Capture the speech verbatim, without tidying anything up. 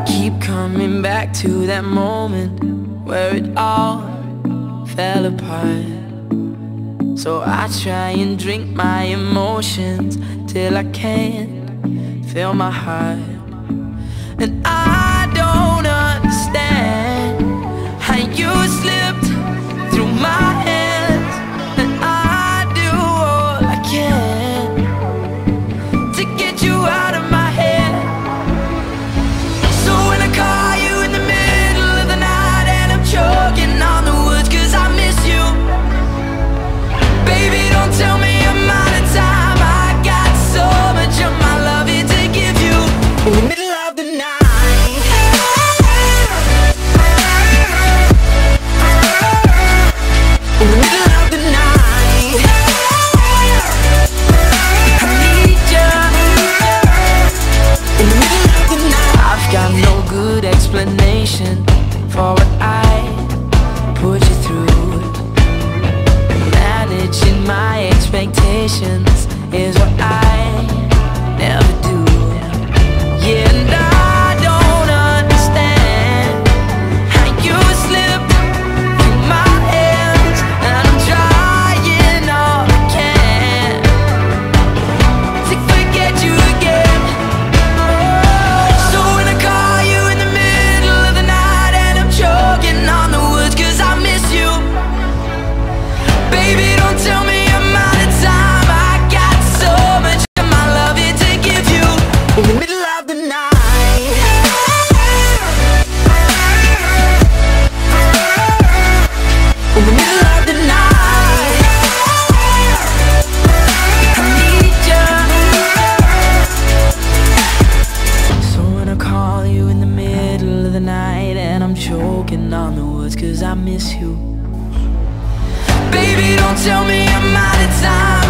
keep coming back to that moment where it all fell apart. So I try and drink my emotions till I can't feel my heart. And I don't understand how you slipped through my hands, and I do all I can to get you out of my head. So when I call you in the middle of the night and I'm choking on the woods 'cause I miss you, baby, don't tell me I'm out of time. I got so much of my love here to give you in the middle of the night. In the middle of the night, I need you. In the middle of the night, I've got no good explanation for what I put you through. Managing my expectations is what I never do. Yeah, and I don't understand how you slipped through my hands, and I'm trying all I can to forget you again. So when I call you in the middle of the night and I'm choking on the woods 'cause I miss you, baby, don't tell me I'm out of time. I got so much of my love here to give you in the middle of the night. In the middle of the night, I need you. So when I call you in the middle of the night and I'm choking on the woods 'cause I miss you, baby, don't tell me I'm out of time.